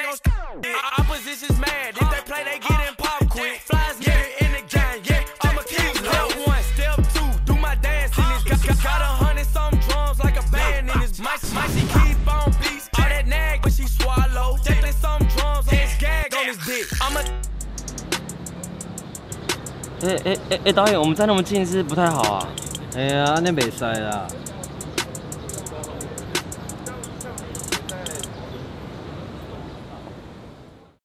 Opposition's mad. If they play, they get in pop quick. Flies get it in the game. Yeah, I'ma keep step one, step two. Do my dance in this. Got 100-some drums like a band in this. My she keep on beats. All that nag, but she swallow. Definitely some drums on his gag on his dick. I'ma 导演，我们站那么近是不太好啊。 哎呀，那没塞啦。